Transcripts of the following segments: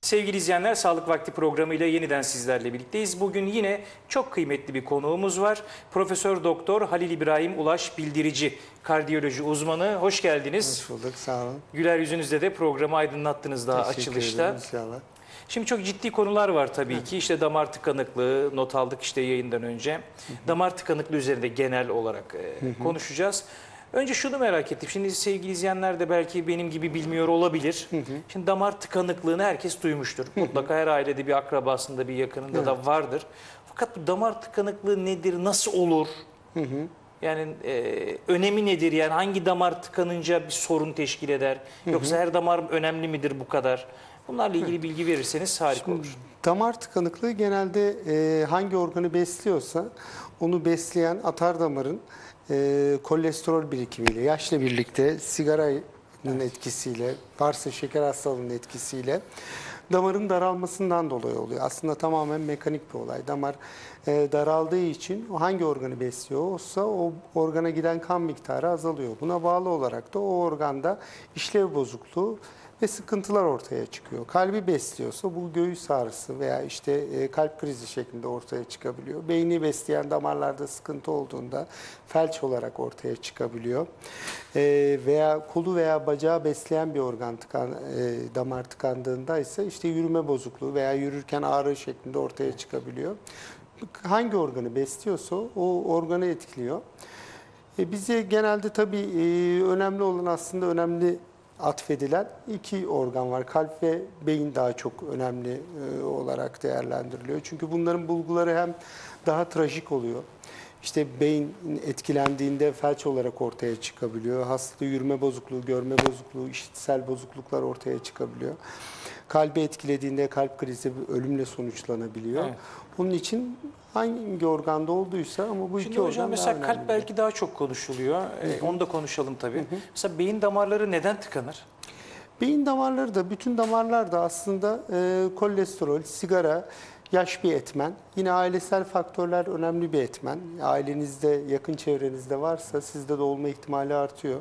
Sevgili izleyenler, Sağlık Vakti programıyla yeniden sizlerle birlikteyiz. Bugün yine çok kıymetli bir konuğumuz var. Profesör Doktor Halil İbrahim Ulaş Bildirici, kardiyoloji uzmanı. Hoş geldiniz. Hoş bulduk, sağ olun. Güler yüzünüzde de programı aydınlattınız daha Teşekkür açılışta. ederim, inşallah. Şimdi çok ciddi konular var tabii ki. İşte damar tıkanıklığı, not aldık işte yayından önce. Damar tıkanıklığı üzerinde genel olarak konuşacağız. Önce şunu merak ettim. Şimdi sevgili izleyenler de belki benim gibi bilmiyor olabilir. Şimdi damar tıkanıklığını herkes duymuştur. Mutlaka her ailede bir akrabasında, bir yakınında da vardır. Fakat bu damar tıkanıklığı nedir, nasıl olur? Yani önemi nedir? Yani hangi damar tıkanınca bir sorun teşkil eder? Yoksa her damar önemli midir bu kadar? Bunlarla ilgili bilgi verirseniz harika olur. Damar tıkanıklığı genelde hangi organı besliyorsa onu besleyen atar damarın kolesterol birikimiyle, yaşla birlikte sigaranın etkisiyle, varsa şeker hastalığının etkisiyle damarın daralmasından dolayı oluyor. Aslında tamamen mekanik bir olay. Damar daraldığı için hangi organı besliyorsa o organa giden kan miktarı azalıyor. Buna bağlı olarak da o organda işlev bozukluğu ve sıkıntılar ortaya çıkıyor. Kalbi besliyorsa bu göğüs ağrısı veya işte kalp krizi şeklinde ortaya çıkabiliyor. Beyni besleyen damarlarda sıkıntı olduğunda felç olarak ortaya çıkabiliyor. Veya kolu veya bacağı besleyen bir organ damar tıkandığında ise işte yürüme bozukluğu veya yürürken ağrı şeklinde ortaya çıkabiliyor. Hangi organı besliyorsa o organı etkiliyor. Bize genelde tabii önemli olan aslında atfedilen iki organ var. Kalp ve beyin daha çok önemli olarak değerlendiriliyor. Çünkü bunların bulguları hem daha trajik oluyor. İşte beyin etkilendiğinde felç olarak ortaya çıkabiliyor. Hasta yürüme bozukluğu, görme bozukluğu, işitsel bozukluklar ortaya çıkabiliyor. Kalbi etkilediğinde kalp krizi ölümle sonuçlanabiliyor. Evet. Bunun için hangi organda olduysa ama bu Şimdi iki hocam organ mesela daha kalp belki daha çok konuşuluyor. Onu da konuşalım tabii. Mesela beyin damarları neden tıkanır? Beyin damarları da, bütün damarlar da aslında kolesterol, sigara, yaş bir etmen. Yine ailesel faktörler önemli bir etmen. Ailenizde, yakın çevrenizde varsa sizde de olma ihtimali artıyor.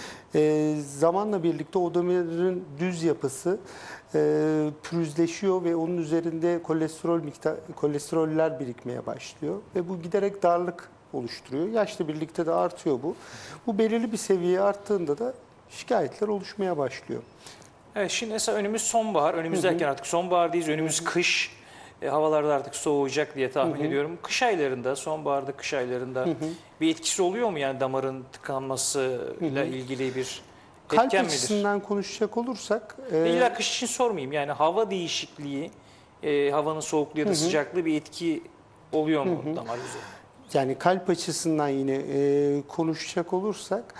Zamanla birlikte o damarın düz yapısı pürüzleşiyor ve onun üzerinde kolesteroller birikmeye başlıyor. Ve bu giderek darlık oluşturuyor. Yaşla birlikte de artıyor bu. Bu belirli bir seviyeye arttığında da şikayetler oluşmaya başlıyor. Evet, şimdi mesela önümüz sonbahar. Önümüz derken artık sonbahardayız. Önümüz kış. Havalarda artık soğuyacak diye tahmin ediyorum. Kış aylarında, sonbaharda, kış aylarında bir etkisi oluyor mu? Yani damarın tıkanmasıyla ilgili bir etken Kalp midir? açısından konuşacak olursak... İlla kış için sormayayım. Yani hava değişikliği, havanın soğukluğu ya da sıcaklığı bir etki oluyor mu damar üzerinde? Yani kalp açısından yine konuşacak olursak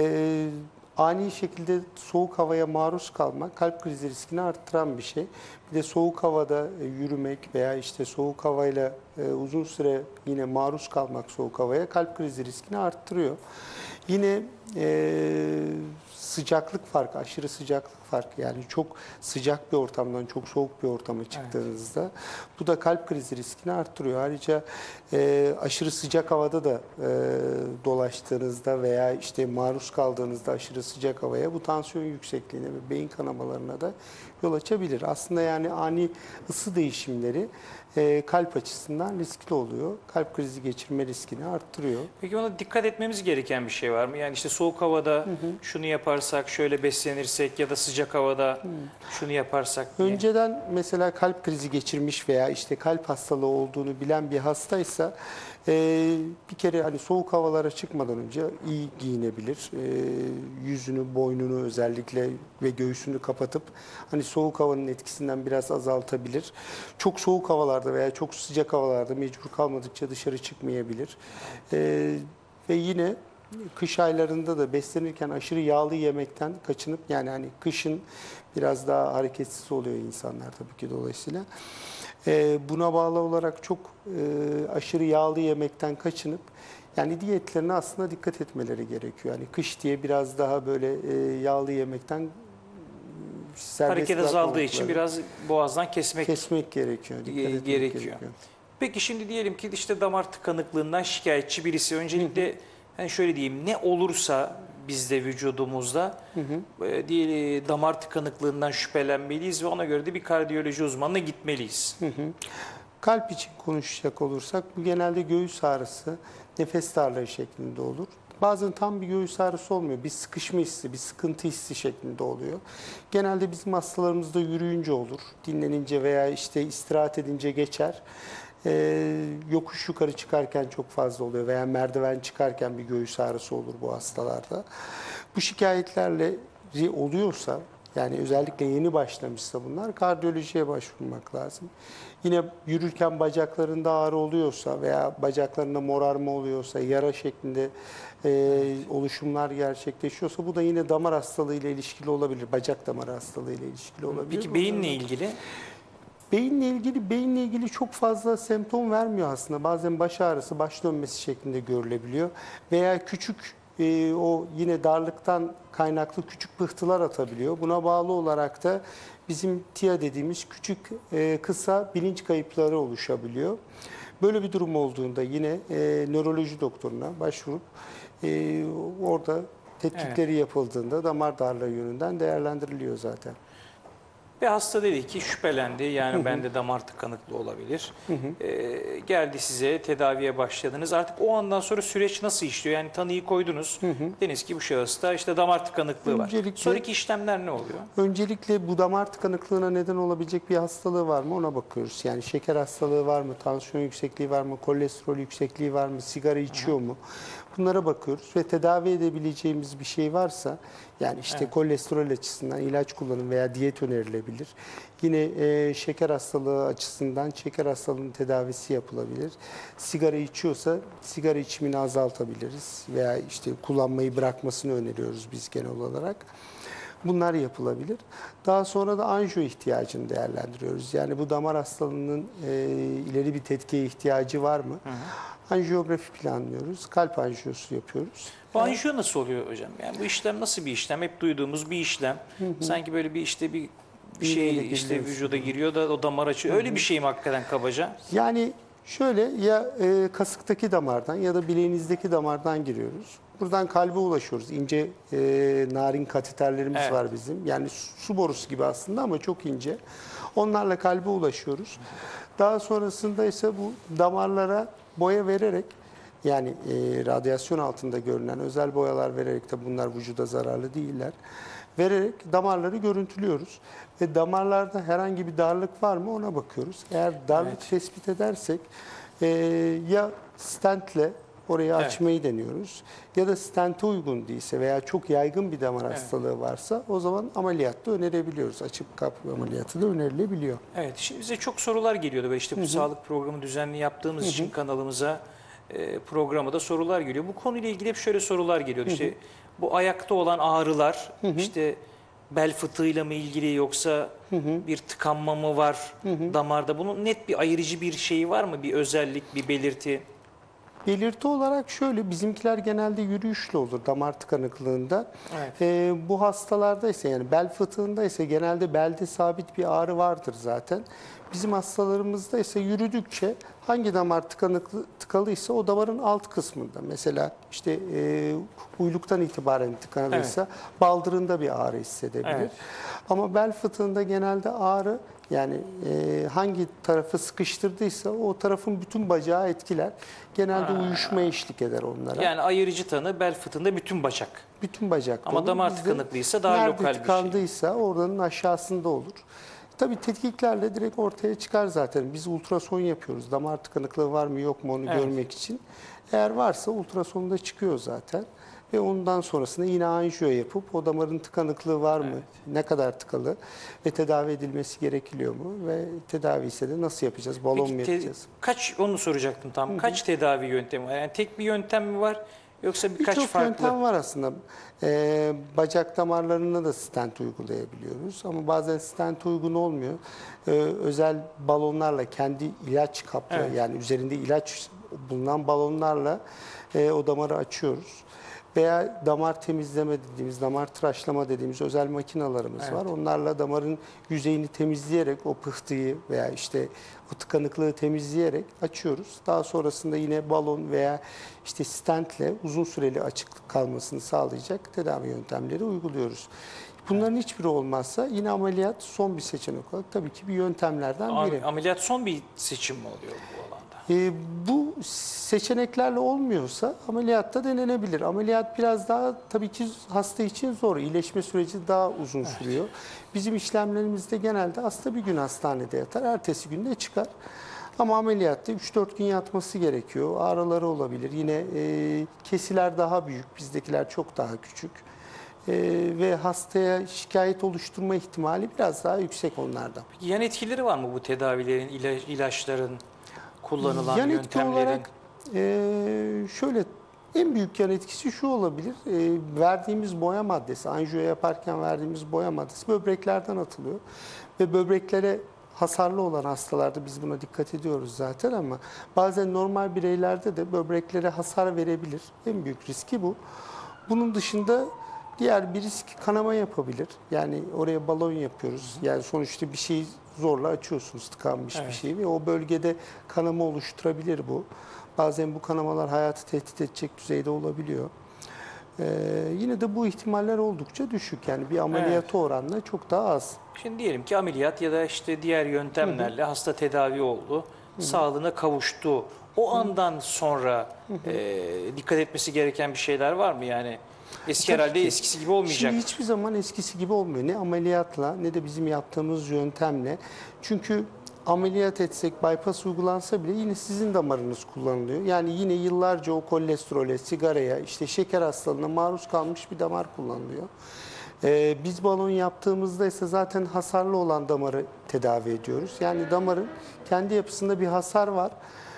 ani şekilde soğuk havaya maruz kalmak kalp krizi riskini arttıran bir şey. Bir de soğuk havada yürümek veya işte soğuk havayla uzun süre yine maruz kalmak soğuk havaya kalp krizi riskini arttırıyor. Yine sıcaklık farkı, aşırı sıcaklık farkı, yani çok sıcak bir ortamdan çok soğuk bir ortama çıktığınızda bu da kalp krizi riskini arttırıyor. Ayrıca aşırı sıcak havada da dolaştığınızda veya işte maruz kaldığınızda aşırı sıcak havaya bu tansiyon yüksekliğine ve beyin kanamalarına da yol açabilir. Aslında yani ani ısı değişimleri kalp açısından riskli oluyor. Kalp krizi geçirme riskini arttırıyor. Peki ona dikkat etmemiz gereken bir şey var mı? Yani işte soğuk havada şunu yaparsak, şöyle beslenirsek ya da sıcak havada şunu yaparsak diye. Önceden mesela kalp krizi geçirmiş veya işte kalp hastalığı olduğunu bilen bir hastaysa bir kere hani soğuk havalara çıkmadan önce iyi giyinebilir. Yüzünü, boynunu özellikle ve göğsünü kapatıp hani soğuk havanın etkisinden biraz azaltabilir. Çok soğuk havalarda veya çok sıcak havalarda mecbur kalmadıkça dışarı çıkmayabilir. Ve yine kış aylarında da beslenirken aşırı yağlı yemekten kaçınıp, yani hani kışın biraz daha hareketsiz oluyor insanlar tabii ki dolayısıyla. Buna bağlı olarak çok aşırı yağlı yemekten kaçınıp yani diyetlerine aslında dikkat etmeleri gerekiyor. Yani kış diye biraz daha böyle yağlı yemekten hareket azaldığı için biraz boğazdan kesmek gerekiyor. Dikkat gerekiyor. Peki şimdi diyelim ki işte damar tıkanıklığından şikayetçi birisi öncelikle hani şöyle diyeyim, ne olursa bizde vücudumuzda. Damar tıkanıklığından şüphelenmeliyiz ve ona göre de bir kardiyoloji uzmanına gitmeliyiz. Kalp için konuşacak olursak bu genelde göğüs ağrısı, nefes darlığı şeklinde olur. Bazen tam bir göğüs ağrısı olmuyor. Bir sıkışma hissi, bir sıkıntı hissi şeklinde oluyor. Genelde bizim hastalarımızda yürüyünce olur. Dinlenince veya işte istirahat edince geçer. Yokuş yukarı çıkarken çok fazla oluyor veya merdiven çıkarken bir göğüs ağrısı olur bu hastalarda. Bu şikayetlerle oluyorsa, yani özellikle yeni başlamışsa bunlar, kardiyolojiye başvurmak lazım. Yine yürürken bacaklarında ağrı oluyorsa veya bacaklarında morarma oluyorsa, yara şeklinde oluşumlar gerçekleşiyorsa, bu da yine damar hastalığı ile ilişkili olabilir. Bacak damarı hastalığı ile ilişkili olabilir. Peki beyinle ilgili? Beyinle ilgili çok fazla semptom vermiyor aslında. Bazen baş ağrısı, baş dönmesi şeklinde görülebiliyor. Veya küçük o yine darlıktan kaynaklı küçük pıhtılar atabiliyor. Buna bağlı olarak da bizim TIA dediğimiz küçük kısa bilinç kayıpları oluşabiliyor. Böyle bir durum olduğunda yine nöroloji doktoruna başvurup orada tetkikleri yapıldığında damar darlığı yönünden değerlendiriliyor zaten. Ve hasta dedi ki şüphelendi, yani bende damar tıkanıklığı olabilir. Geldi size, tedaviye başladınız. Artık o andan sonra süreç nasıl işliyor? Yani tanıyı koydunuz. Deniz ki bu şahısta işte damar tıkanıklığı var. Sonraki işlemler ne oluyor? Öncelikle bu damar tıkanıklığına neden olabilecek bir hastalığı var mı ona bakıyoruz. Yani şeker hastalığı var mı, tansiyon yüksekliği var mı, kolesterol yüksekliği var mı, sigara içiyor mu? Bunlara bakıyoruz ve tedavi edebileceğimiz bir şey varsa, yani işte kolesterol açısından ilaç kullanım veya diyet önerilebilir. Yine şeker hastalığı açısından şeker hastalığının tedavisi yapılabilir. Sigara içiyorsa sigara içimini azaltabiliriz veya işte kullanmayı bırakmasını öneriyoruz biz genel olarak. Bunlar yapılabilir. Daha sonra da anjiyo ihtiyacını değerlendiriyoruz. Yani bu damar hastalığının ileri bir tetkiye ihtiyacı var mı? Anjiyografi planlıyoruz. Kalp anjiyosu yapıyoruz. Bu anjiyo nasıl oluyor hocam? Yani bu işlem nasıl bir işlem? Hep duyduğumuz bir işlem. Sanki böyle bir işte bir şey işte vücuda giriyor da o damar açıyor. Öyle bir şey mi hakikaten kabaca? Yani şöyle ya kasıktaki damardan ya da bileğinizdeki damardan giriyoruz. Buradan kalbe ulaşıyoruz. İnce narin kateterlerimiz var bizim. Yani su borusu gibi aslında ama çok ince. Onlarla kalbe ulaşıyoruz. Daha sonrasında ise bu damarlara boya vererek, yani radyasyon altında görünen özel boyalar vererek, de bunlar vücuda zararlı değiller, vererek damarları görüntülüyoruz. Ve damarlarda herhangi bir darlık var mı ona bakıyoruz. Eğer darlık tespit edersek ya stentle orayı açmayı deniyoruz. Ya da stente uygun değilse veya çok yaygın bir damar hastalığı varsa o zaman ameliyatta önerebiliyoruz. Açıp kapı ameliyatı da önerilebiliyor. Evet, şimdi bize çok sorular geliyordu. İşte bu sağlık programı düzenli yaptığımız için kanalımıza, programa da sorular geliyor. Bu konuyla ilgili hep şöyle sorular geliyordu. İşte bu ayakta olan ağrılar, işte bel fıtığıyla mı ilgili yoksa bir tıkanma mı var damarda? Bunun net bir ayırıcı bir şeyi var mı? Bir özellik, bir belirti? Belirti olarak şöyle, bizimkiler genelde yürüyüşlü olur damar tıkanıklığında. Bu hastalarda ise, yani bel fıtığında ise genelde belde sabit bir ağrı vardır zaten. Bizim hastalarımızda ise yürüdükçe hangi damar tıkalıysa o damarın alt kısmında, mesela işte uyluktan itibaren tıkanılıysa baldırında bir ağrı hissedebilir. Ama bel fıtığında genelde ağrı, yani hangi tarafı sıkıştırdıysa o tarafın bütün bacağı etkiler. Genelde uyuşma eşlik eder onlara. Yani ayırıcı tanı bel fıtığında bütün bacak. Bütün bacak. Ama damar tıkanıklıysa daha lokal bir şey. Nerede tıkandıysa oranın aşağısında olur. Tabii tetkiklerle direkt ortaya çıkar zaten. Biz ultrason yapıyoruz. Damar tıkanıklığı var mı yok mu onu görmek için. Eğer varsa ultrasonda çıkıyor zaten. Ve ondan sonrasında yine anjiyo yapıp o damarın tıkanıklığı var mı, ne kadar tıkalı ve tedavi edilmesi gerekiyor mu ve tedavi ise de nasıl yapacağız, balon mu yapacağız? Onu soracaktım tam. Kaç tedavi yöntemi var? Yani tek bir yöntem mi var yoksa birkaç farklı? Birçok yöntem var aslında. Bacak damarlarına da stent uygulayabiliyoruz ama bazen stent uygun olmuyor. Özel balonlarla, kendi ilaç kaplı, yani üzerinde ilaç bulunan balonlarla o damarı açıyoruz. veya damar temizleme dediğimiz, damar tıraşlama dediğimiz özel makinalarımız var. Onlarla damarın yüzeyini temizleyerek o pıhtıyı veya işte o tıkanıklığı temizleyerek açıyoruz. Daha sonrasında yine balon veya işte stentle uzun süreli açık kalmasını sağlayacak tedavi yöntemleri uyguluyoruz. Bunların hiçbiri olmazsa yine ameliyat son bir seçenek olarak tabii ki bir yöntemlerden biri. Ameliyat son bir seçim mi oluyor bu alanda? Bu seçeneklerle olmuyorsa ameliyatta denenebilir. Ameliyat biraz daha tabii ki hasta için zor. İyileşme süreci daha uzun sürüyor. Bizim işlemlerimizde genelde hasta bir gün hastanede yatar, ertesi günde çıkar. Ama ameliyatta 3-4 gün yatması gerekiyor. Ağrıları olabilir. Yine kesiler daha büyük, bizdekiler çok daha küçük. Ve hastaya şikayet oluşturma ihtimali biraz daha yüksek onlardan. Peki yan etkileri var mı bu tedavilerin, ilaçların, kullanılan Yan etki yöntemlerin? olarak şöyle en büyük yan etkisi şu olabilir. Verdiğimiz boya maddesi, anjiyo yaparken verdiğimiz boya maddesi böbreklerden atılıyor. Ve böbreklere hasarlı olan hastalarda biz buna dikkat ediyoruz zaten ama bazen normal bireylerde de böbreklere hasar verebilir. En büyük riski bu. Bunun dışında diğer bir risk kanama yapabilir. Yani oraya balon yapıyoruz. Yani sonuçta bir şeyi zorla açıyorsunuz, tıkanmış bir şeyi ve o bölgede kanama oluşturabilir bu. Bazen bu kanamalar hayatı tehdit edecek düzeyde olabiliyor. Yine de bu ihtimaller oldukça düşük. Yani bir ameliyata oranla çok daha az. Şimdi diyelim ki ameliyat ya da işte diğer yöntemlerle hasta tedavi oldu, sağlığına kavuştu. O andan sonra dikkat etmesi gereken bir şeyler var mı yani? Eski Tabii herhalde ki. eskisi gibi olmayacak. Şimdi hiçbir zaman eskisi gibi olmuyor. Ne ameliyatla ne de bizim yaptığımız yöntemle. Çünkü ameliyat etsek, bypass uygulansa bile yine sizin damarınız kullanılıyor. Yani yine yıllarca o kolesterole, sigaraya, işte şeker hastalığına maruz kalmış bir damar kullanılıyor. Biz balon yaptığımızda ise zaten hasarlı olan damarı tedavi ediyoruz. Yani damarın kendi yapısında bir hasar var.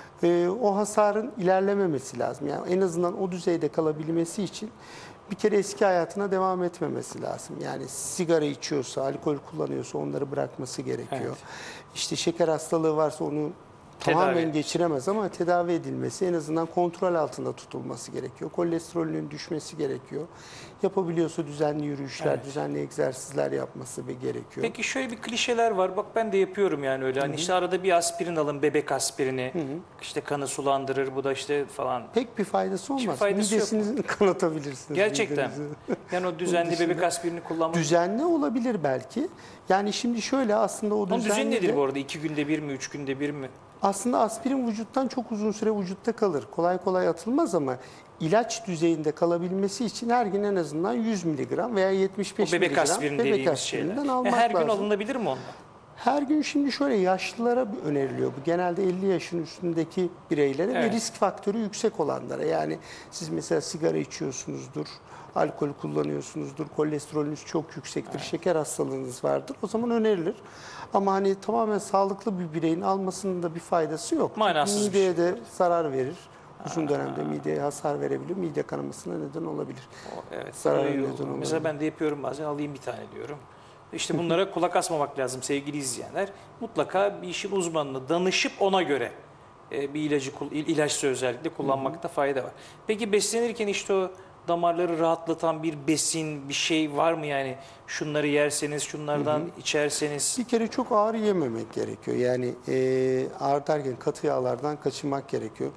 O hasarın ilerlememesi lazım. Yani en azından o düzeyde kalabilmesi için bir kere eski hayatına devam etmemesi lazım. Yani sigara içiyorsa, alkol kullanıyorsa onları bırakması gerekiyor. Evet. İşte şeker hastalığı varsa onu tamamen geçiremez ama tedavi edilmesi, en azından kontrol altında tutulması gerekiyor. Kolesterolünün düşmesi gerekiyor. Yapabiliyorsa düzenli yürüyüşler, düzenli egzersizler yapması gerekiyor. Peki şöyle bir klişeler var. Bak ben de yapıyorum yani öyle. Hani işte arada bir aspirin alın, bebek aspirini. İşte kanı sulandırır, bu da işte falan. Pek bir faydası olmaz. faydası yok Midesini kanatabilirsiniz. Gerçekten. midenizi. Yani o düzenli dışında- bebek aspirini kullanmak. Düzenli olabilir belki. Yani şimdi şöyle aslında o Onun düzeni düzenli nedir de- bu arada? 2 günde bir mi, 3 günde bir mi? aslında aspirin vücuttan çok uzun süre vücutta kalır. Kolay kolay atılmaz ama ilaç düzeyinde kalabilmesi için her gün en azından 100 miligram veya 75 O bebek miligram aspirin bebek dediğimiz şeyler. aspirinden almak Her gün lazım. alınabilir mi onlar? Her gün şimdi şöyle yaşlılara öneriliyor. Bu genelde 50 yaşın üstündeki bireylere ve risk faktörü yüksek olanlara. Yani siz mesela sigara içiyorsunuzdur, alkol kullanıyorsunuzdur, kolesterolünüz çok yüksektir, şeker hastalığınız vardır. O zaman önerilir. Ama hani tamamen sağlıklı bir bireyin almasının da bir faydası yok. Manasız bir Mideye de zarar verir. Uzun dönemde mideye hasar verebilir, mide kanamasına neden olabilir. Evet. Zararlı iyi neden oldu. olabilir. Mesela ben de yapıyorum bazen, alayım bir tane diyorum. İşte bunlara kulak asmamak lazım sevgili izleyenler. Mutlaka bir işin uzmanına danışıp ona göre bir ilaçsa özellikle kullanmakta fayda var. Peki beslenirken işte o damarları rahatlatan bir besin, bir şey var mı yani? Şunları yerseniz, şunlardan içerseniz. Bir kere çok ağır yememek gerekiyor. Yani ağır derken katı yağlardan kaçınmak gerekiyor.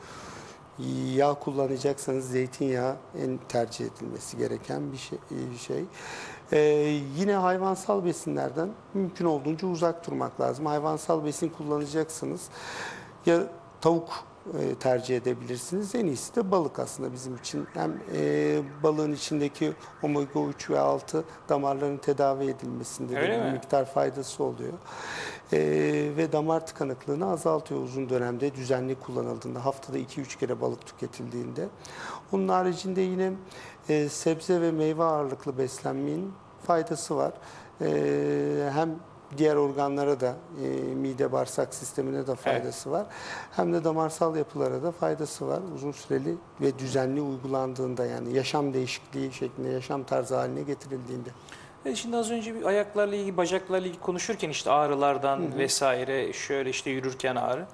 Yağ kullanacaksanız zeytinyağı en tercih edilmesi gereken bir şey. Yine hayvansal besinlerden mümkün olduğunca uzak durmak lazım. Hayvansal besin kullanacaksınız. Ya tavuk tercih edebilirsiniz. En iyisi de balık aslında bizim için. Hem balığın içindeki omega 3 ve 6 damarların tedavi edilmesinde de bir miktar faydası oluyor. Ve damar tıkanıklığını azaltıyor uzun dönemde düzenli kullanıldığında. Haftada 2-3 kere balık tüketildiğinde. Onun haricinde yine sebze ve meyve ağırlıklı beslenmenin faydası var. Hem diğer organlara da mide bağırsak sistemine de faydası var. Hem de damarsal yapılara da faydası var. Uzun süreli ve düzenli uygulandığında yani yaşam değişikliği şeklinde yaşam tarzı haline getirildiğinde. Şimdi az önce bir ayaklarla ilgili, bacaklarla ilgili konuşurken işte ağrılardan vesaire şöyle işte yürürken ağrı.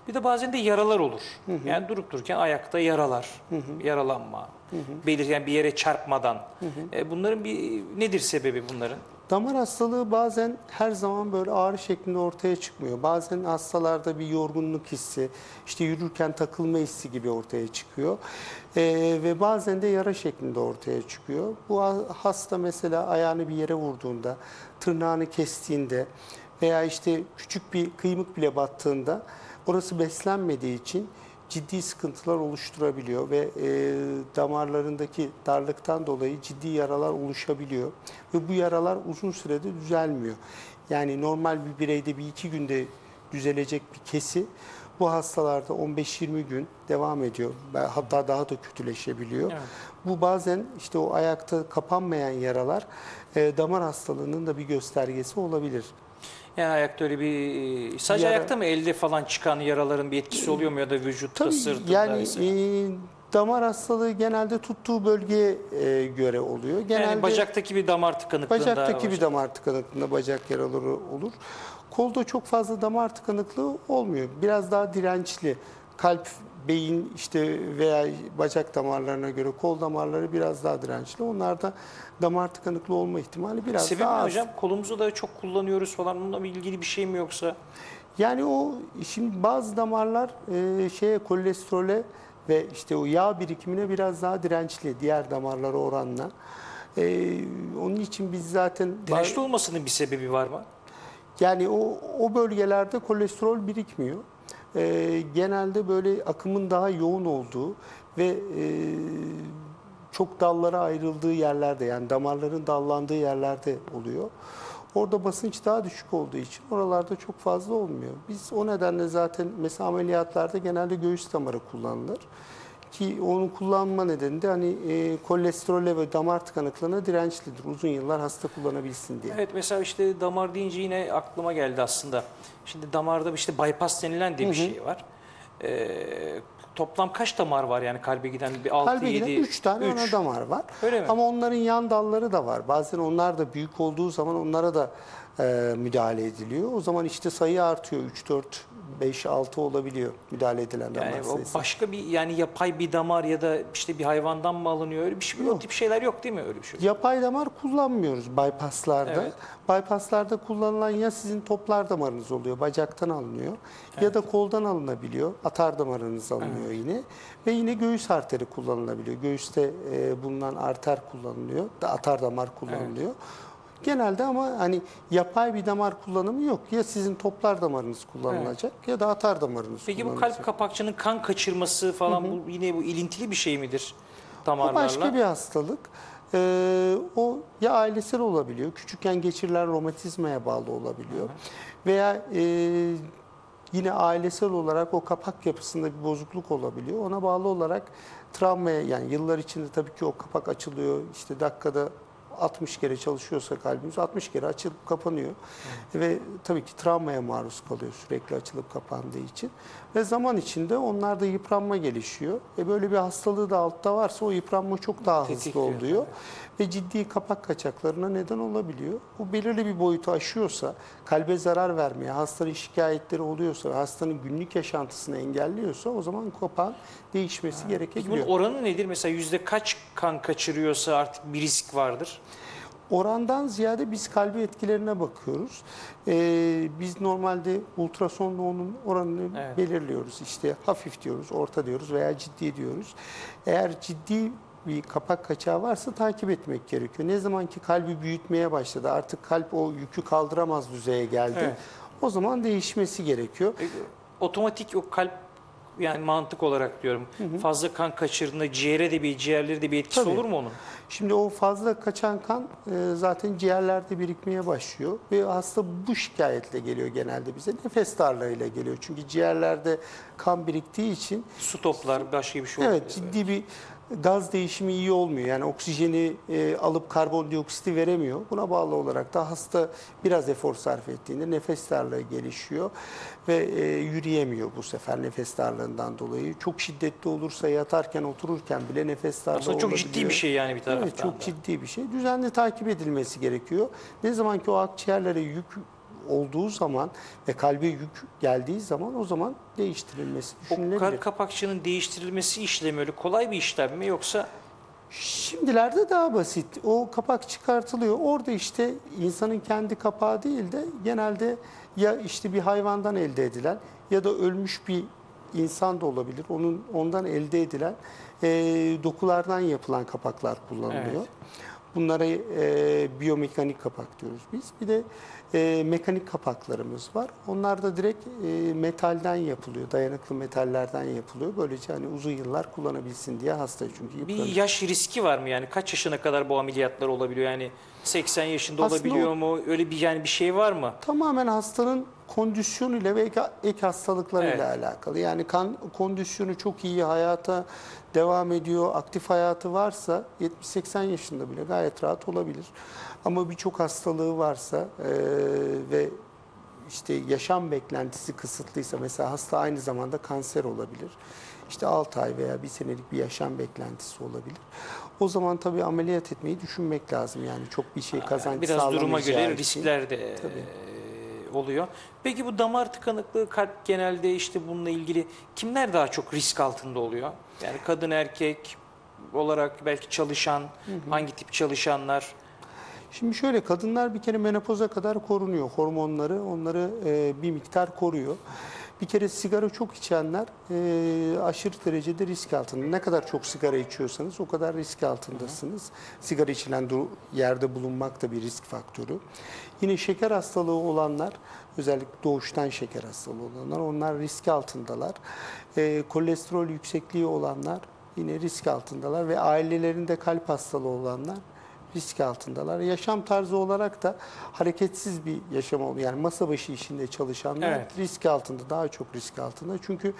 Bir de bazen de yaralar olur. Yani durup dururken ayakta yaralar, yaralanma, belirgen bir yere çarpmadan. Bunların nedir sebebi bunların? Damar hastalığı bazen her zaman böyle ağrı şeklinde ortaya çıkmıyor. Bazen hastalarda bir yorgunluk hissi, işte yürürken takılma hissi gibi ortaya çıkıyor. Ve bazen de yara şeklinde ortaya çıkıyor. Bu hasta mesela ayağını bir yere vurduğunda, tırnağını kestiğinde veya işte küçük bir kıymık bile battığında orası beslenmediği için ciddi sıkıntılar oluşturabiliyor ve damarlarındaki darlıktan dolayı ciddi yaralar oluşabiliyor. Ve bu yaralar uzun sürede düzelmiyor. Yani normal bir bireyde bir iki günde düzelecek bir kesi bu hastalarda 15-20 gün devam ediyor. Hatta daha da kötüleşebiliyor. Evet. Bu bazen işte o ayakta kapanmayan yaralar damar hastalığının da bir göstergesi olabilir. Yani ayakta öyle bir sadece ayakta mı elde falan çıkan yaraların bir etkisi oluyor mu ya da vücutta, Tabii sırtında yani vesaire? damar hastalığı genelde tuttuğu bölgeye göre oluyor. Genelde Yani bacaktaki bir damar tıkanıklığında bacaktaki bir damar tıkanıklığında bacak yaraları olur. Kolda çok fazla damar tıkanıklığı olmuyor. Biraz daha dirençli. Kalp, beyin işte veya bacak damarlarına göre kol damarları biraz daha dirençli. Onlarda damar tıkanıklığı olma ihtimali biraz sebebi daha ne az. hocam? Kolumuzu da çok kullanıyoruz falan. Bununla ilgili bir şey mi yoksa? Yani o şimdi bazı damarlar kolesterole ve işte o yağ birikimine biraz daha dirençli diğer damarlara oranla. Onun için biz zaten Dirençli olmasının bir sebebi var mı? yani o bölgelerde kolesterol birikmiyor. Genelde böyle akımın daha yoğun olduğu ve çok dallara ayrıldığı yerlerde yani damarların dallandığı yerlerde oluyor. Orada basınç daha düşük olduğu için oralarda çok fazla olmuyor. Biz o nedenle zaten mesela ameliyatlarda genelde göğüs damarı kullanılır. Ki onu kullanma nedeni de hani kolesterole ve damar tıkanıklığına dirençlidir. Uzun yıllar hasta kullanabilsin diye. Evet, mesela işte damar deyince yine aklıma geldi aslında. Şimdi damarda işte bypass denilen de bir şey var. Toplam kaç damar var yani kalbe giden? Bir 6 Kalbe giden 7 3 tane ana damar var. Öyle mi? Ama onların yan dalları da var. Bazen onlar da büyük olduğu zaman onlara da müdahale ediliyor. O zaman işte sayı artıyor. 3, 4, 5, 6 olabiliyor müdahale edilen damar Yani o sayısı. başka bir yani yapay bir damar ya da işte bir hayvandan mı alınıyor? Öyle bir şey, o tip şeyler yok değil mi öyle bir şey? Yapay damar kullanmıyoruz bypasslarda. Evet. Bypasslarda kullanılan ya sizin toplar damarınız oluyor, bacaktan alınıyor ya da koldan alınabiliyor, atar damarınız alınıyor yine ve yine göğüs arteri kullanılabiliyor. Göğüste bulunan arter kullanılıyor, atar damar kullanılıyor. Genelde ama hani yapay bir damar kullanımı yok. Ya sizin toplar damarınız kullanılacak ya da atar damarınız Peki bu kullanılacak. kalp kapakçığının kan kaçırması falan bu yine bu ilintili bir şey midir O damarlarla? başka bir hastalık. O ya ailesel olabiliyor, küçükken geçirilen romatizmaya bağlı olabiliyor. Veya yine ailesel olarak o kapak yapısında bir bozukluk olabiliyor. Ona bağlı olarak travmaya yani yıllar içinde tabii ki o kapak açılıyor. İşte dakikada 60 kere çalışıyorsa kalbimiz 60 kere açılıp kapanıyor. Ve tabii ki travmaya maruz kalıyor sürekli açılıp kapandığı için. Ve zaman içinde onlarda yıpranma gelişiyor. Böyle bir hastalığı da altta varsa o yıpranma çok daha hızlı Tetikliyor, oluyor. Ve ciddi kapak kaçaklarına neden olabiliyor. Bu belirli bir boyutu aşıyorsa, kalbe zarar vermeye, hastanın şikayetleri oluyorsa, hastanın günlük yaşantısını engelliyorsa o zaman kapağın değişmesi Peki gerekebiliyor. bunun oranı nedir? Mesela yüzde kaç kan kaçırıyorsa artık bir risk vardır? Orandan ziyade biz kalbi etkilerine bakıyoruz. Biz normalde ultrasonla onun oranını belirliyoruz. İşte hafif diyoruz, orta diyoruz veya ciddi diyoruz. Eğer ciddi bir kapak kaçağı varsa takip etmek gerekiyor. Ne zaman ki kalbi büyütmeye başladı, artık kalp o yükü kaldıramaz düzeye geldi. O zaman değişmesi gerekiyor. Otomatik o kalp yani mantık olarak diyorum. Fazla kan kaçırdığında ciğerleri de bir etkisi Tabii. olur mu onun? Şimdi o fazla kaçan kan zaten ciğerlerde birikmeye başlıyor ve hasta bu şikayetle geliyor genelde bize. Nefes darlığıyla geliyor. Çünkü ciğerlerde kan biriktiği için Su toplar, başka bir şey olmuyor. evet ciddi bir gaz değişimi iyi olmuyor. Yani oksijeni alıp karbondioksiti veremiyor. Buna bağlı olarak da hasta biraz efor sarf ettiğinde nefes darlığı gelişiyor ve yürüyemiyor bu sefer nefes darlığından dolayı. Çok şiddetli olursa yatarken otururken bile nefes darlığı Aslında çok olabiliyor. ciddi bir şey yani bir taraftan Evet, çok da. ciddi bir şey. Düzenli takip edilmesi gerekiyor. Ne zaman ki o akciğerlere yük olduğu zaman ve kalbe yük geldiği zaman o zaman değiştirilmesi O düşünülebilir. kar kapakçığının değiştirilmesi işlemi öyle kolay bir işlem mi yoksa? Şimdilerde daha basit. O kapak çıkartılıyor. Orada işte insanın kendi kapağı değil de genelde ya işte bir hayvandan elde edilen ya da ölmüş bir insan da olabilir. Ondan elde edilen dokulardan yapılan kapaklar kullanılıyor. Evet. Bunlara biyomekanik kapak diyoruz biz. Bir de mekanik kapaklarımız var. Onlar da direkt metalden yapılıyor. Dayanıklı metallerden yapılıyor. Böylece hani uzun yıllar kullanabilsin diye hasta çünkü Bir yıpranır. yaş riski var mı yani? Kaç yaşına kadar bu ameliyatlar olabiliyor? Yani 80 yaşında Aslında olabiliyor mu? Öyle bir yani bir şey var mı? Tamamen hastanın kondisyonuyla ve ek hastalıklarıyla Evet. alakalı. Yani kondisyonu çok iyi, hayata devam ediyor, aktif hayatı varsa 70-80 yaşında bile gayet rahat olabilir. Ama birçok hastalığı varsa ve işte yaşam beklentisi kısıtlıysa, mesela hasta aynı zamanda kanser olabilir. İşte 6 ay veya 1 senelik bir yaşam beklentisi olabilir. O zaman tabii ameliyat etmeyi düşünmek lazım. Yani çok bir şey kazanç Biraz duruma sağlamayacağı göre için. riskler de oluyor. Peki bu damar tıkanıklığı, kalp genelde işte bununla ilgili kimler daha çok risk altında oluyor? Yani kadın erkek olarak belki çalışan, hangi tip çalışanlar? Şimdi şöyle, kadınlar bir kere menopoza kadar korunuyor. Hormonları onları bir miktar koruyor. Bir kere sigara çok içenler aşırı derecede risk altında. Ne kadar çok sigara içiyorsanız o kadar risk altındasınız. Sigara içilen yerde bulunmak da bir risk faktörü. Yine şeker hastalığı olanlar, özellikle doğuştan şeker hastalığı olanlar, onlar risk altındalar. Kolesterol yüksekliği olanlar yine risk altındalar ve ailelerinde kalp hastalığı olanlar risk altındalar. Yaşam tarzı olarak da hareketsiz bir yaşam oluyor. Yani masa başı işinde çalışanlar Evet. risk altında, daha çok risk altında. Çünkü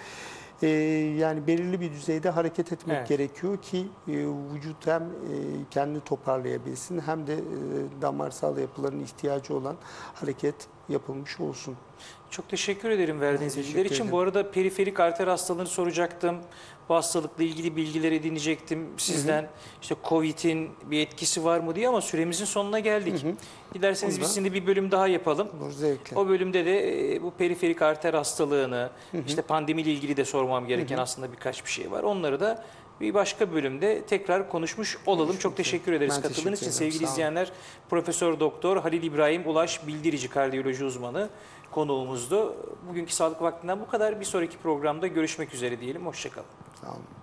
yani belirli bir düzeyde hareket etmek Evet. gerekiyor ki vücut hem kendini toparlayabilsin hem de damarsal yapıların ihtiyacı olan hareket yapılmış olsun. Çok teşekkür ederim verdiğiniz Ben bilgiler teşekkür için. ederim. Bu arada periferik arter hastalığını soracaktım. Bu hastalıkla ilgili bilgiler edinecektim sizden. İşte Covid'in bir etkisi var mı diye ama süremizin sonuna geldik. Dilerseniz biz Ondan- şimdi bir bölüm daha yapalım. Olur, zevkle. O bölümde de bu periferik arter hastalığını, işte pandemiyle ilgili de sormam gereken aslında birkaç bir şey var. Onları da bir başka bölümde tekrar konuşmuş olalım. Çok teşekkür ederiz Ben katıldığınız için teşekkür ederim. sevgili Sağ olun. izleyenler. Profesör Doktor Halil İbrahim Ulaş Bildirici kardiyoloji uzmanı konuğumuzdu. Bugünkü Sağlık Vakti'nden bu kadar. Bir sonraki programda görüşmek üzere diyelim. Hoşçakalın. Sağ olun.